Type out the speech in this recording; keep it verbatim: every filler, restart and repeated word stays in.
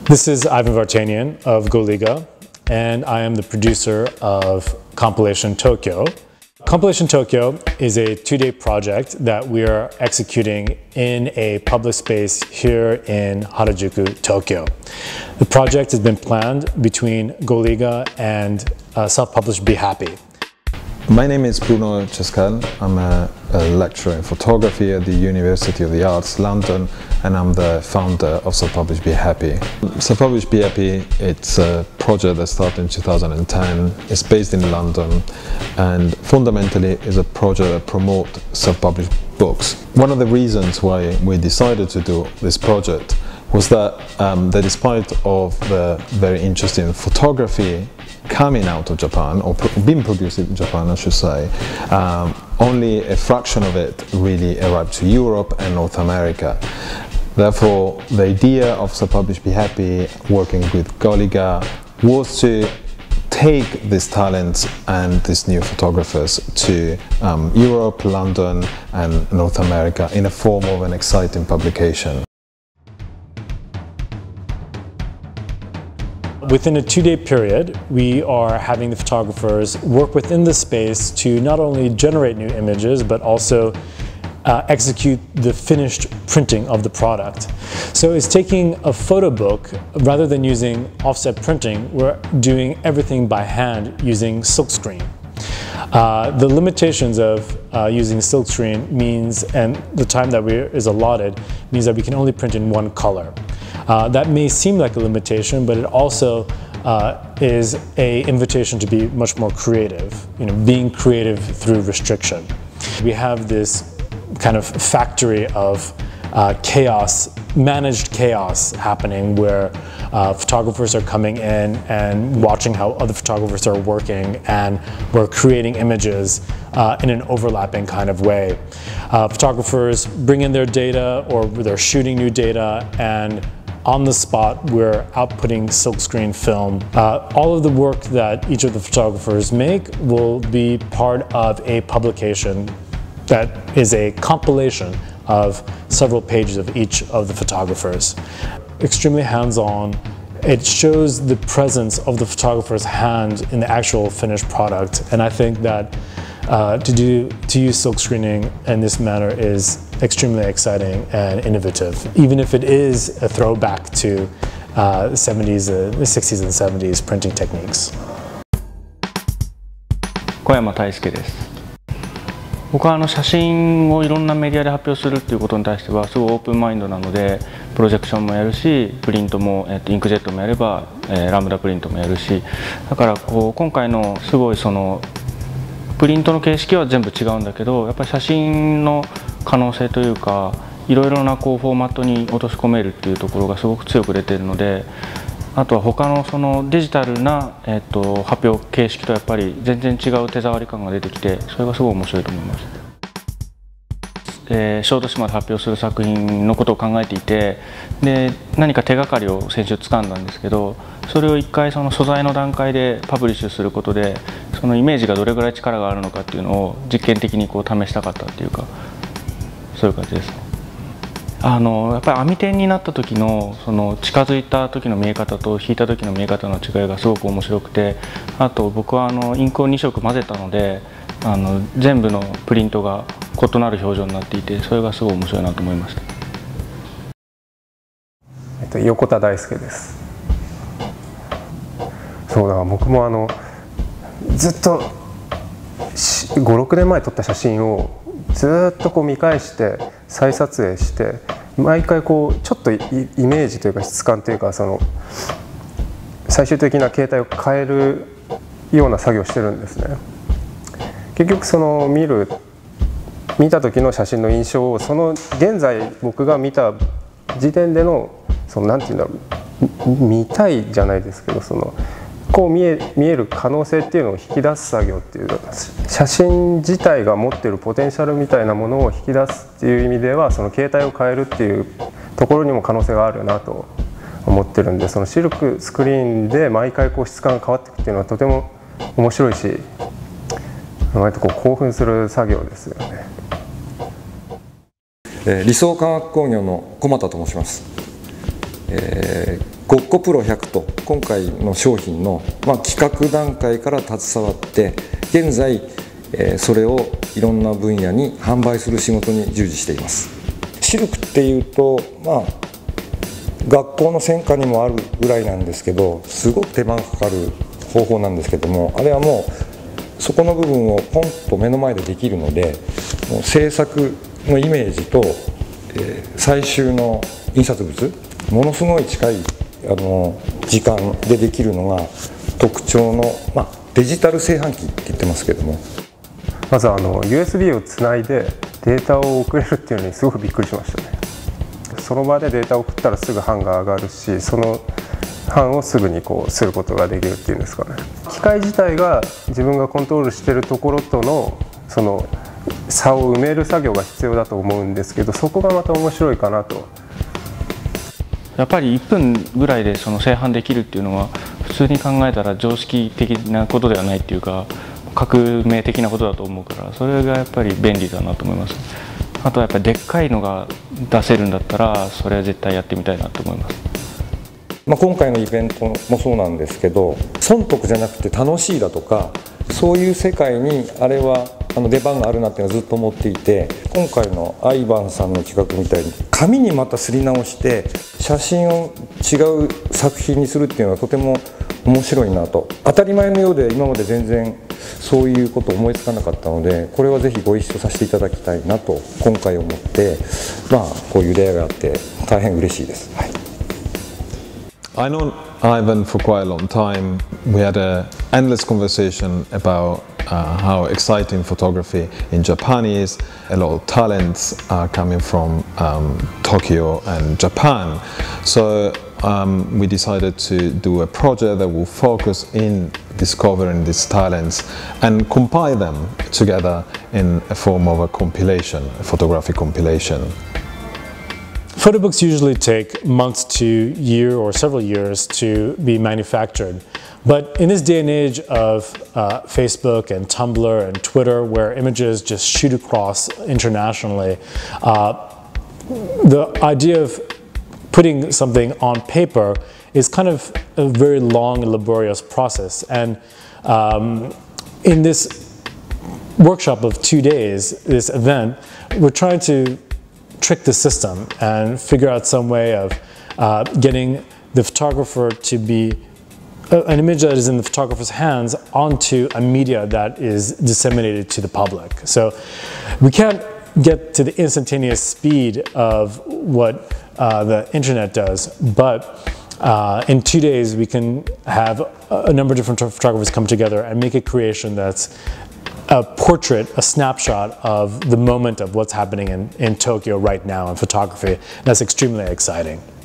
This is Ivan Vartanian of GOLIGA, and I am the producer of Compilation Tokyo. Compilation Tokyo is a two-day project that we are executing in a public space here in Harajuku, Tokyo. The project has been planned between GOLIGA and uh, self-published Be Happy. My name is Bruno Cescal. I'm a, a lecturer in photography at the University of the Arts, London, and I'm the founder of Self-Published Be Happy. Self-Published Be Happy, it's a project that started in two thousand ten. It's based in London, and fundamentally is a project that promotes self-published books. One of the reasons why we decided to do this project was that, um, that despite of the very interesting photography coming out of Japan, or pro being produced in Japan, I should say, um, only a fraction of it really arrived to Europe and North America. Therefore, the idea of Self-Published Be Happy, working with GOLIGA, was to take these talents and these new photographers to um, Europe, London, and North America in a form of an exciting publication. Within a two-day period, we are having the photographers work within the space to not only generate new images, but also uh, execute the finished printing of the product. So it's taking a photo book, rather than using offset printing, we're doing everything by hand using silkscreen. Uh, the limitations of uh, using silkscreen means, and the time that we, is allotted, means that we can only print in one color. Uh, that may seem like a limitation, but it also uh, is an invitation to be much more creative, you know, being creative through restriction. We have this kind of factory of uh, chaos, managed chaos happening, where uh, photographers are coming in and watching how other photographers are working, and we're creating images uh, in an overlapping kind of way. Uh, photographers bring in their data, or they're shooting new data, and on the spot, we're outputting silkscreen film. Uh, all of the work that each of the photographers make will be part of a publication that is a compilation of several pages of each of the photographers. Extremely hands-on. It shows the presence of the photographer's hand in the actual finished product, and I think that uh, to do to use silk screening in this manner is extremely exciting and innovative, even if it is a throwback to uh, the seventies, uh, the sixties and seventies printing techniques. 小山大輔です。僕はあの写真をいろんなメディアで発表するっていうことに対してはすごいオープンマインドなので、プロジェクションもやるし、プリントも、えっと、インクジェットもやれば、えー、ラムダプリントもやるし、だからこう今回のすごいそのプリントの形式は全部違うんだけど、やっぱり写真の可能性というか、いろいろなこうフォーマットに落とし込めるっていうところがすごく強く出ているので、あとは他のそのデジタルな、えっと、発表形式とやっぱり全然違う手触り感が出てきて、それがすごい面白いと思います。えー、小豆島で発表する作品のことを考えていて、で何か手がかりを先週掴んだんですけど、それを一回その素材の段階でパブリッシュすることで、そのイメージがどれぐらい力があるのかっていうのを実験的にこう試したかったっていうか、そういう感じです。あのやっぱり網点になった時のその近づいた時の見え方と引いた時の見え方の違いがすごく面白くて、あと僕はあのインクをに色混ぜたので、あの全部のプリントが異なる表情になっていて、それがすごい面白いなと思いました。 えっと横田大輔です。そうだから僕もあのずっとごろくねんまえ撮った写真をずっとこう見返して再撮影して、毎回こうちょっとイメージというか質感というか、その最終的な形態を変えるような作業をしてるんですね。結局その見る見た時の写真の印象を、その現在僕が見た時点でのそのなんていうんだろう、見たいじゃないですけど、そのこう見え、見える可能性っていうのを引き出す作業っていう、写真自体が持っているポテンシャルみたいなものを引き出すっていう意味では、その形態を変えるっていうところにも可能性があるなと思ってるんで、そのシルクスクリーンで毎回こう質感が変わっていくっていうのはとても面白いし、割とこう興奮する作業ですよね。 えー、理想科学工業の駒田と申します。えーゴッコプロひゃくと今回の商品の、まあ、企画段階から携わって現在、えー、それをいろんな分野に販売する仕事に従事しています。シルクっていうと、まあ、学校の専科にもあるぐらいなんですけど、すごく手間がかかる方法なんですけども、あれはもうそこの部分をポンと目の前でできるので、もう制作のイメージと、えー、最終の印刷物ものすごい近いあの時間でできるのが特徴の、まあ、デジタル製版機って言ってますけども、 まずあの ユーエスビー をつないでデータを送れるっていうのにすごくびっくりしましたね。その場でデータを送ったらすぐ版が上がるし、その版をすぐにこうすることができるっていうんですかね。機械自体が自分がコントロールしているところとのその差を埋める作業が必要だと思うんですけど、そこがまた面白いかなと。 やっぱりいっぷんぐらいでその製版できるっていうのは普通に考えたら常識的なことではないっていうか、革命的なことだと思うから、それがやっぱり便利だなと思います。あとはやっぱりでっかいのが出せるんだったらそれは絶対やってみたいなと思います。 まあ、今回のイベントもそうなんですけど、損得じゃなくて楽しいだとか、そういう世界にあれはあの出番があるなっていうのはずっと思っていて、今回のアイバンさんの企画みたいに紙にまたすり直して写真を違う作品にするっていうのはとても面白いなと。当たり前のようで今まで全然そういうこと思いつかなかったので、これはぜひご一緒させていただきたいなと今回思って、まあ、こういう出会いがあって大変嬉しいです。はい、 I know Ivan for quite a long time. We had an endless conversation about uh, how exciting photography in Japan is. A lot of talents are coming from um, Tokyo and Japan. So um, we decided to do a project that will focus in discovering these talents and compile them together in a form of a compilation, a photographic compilation. Photo books usually take months to year or several years to be manufactured. But in this day and age of uh, Facebook and Tumblr and Twitter, where images just shoot across internationally, uh, the idea of putting something on paper is kind of a very long and laborious process. And um, in this workshop of two days, this event, we're trying to trick the system and figure out some way of uh, getting the photographer to be uh, an image that is in the photographer's hands onto a media that is disseminated to the public. So we can't get to the instantaneous speed of what uh, the internet does, but uh, in two days we can have a number of different photographers come together and make a creation that's a portrait, a snapshot of the moment of what's happening in, in Tokyo right now in photography. That's extremely exciting.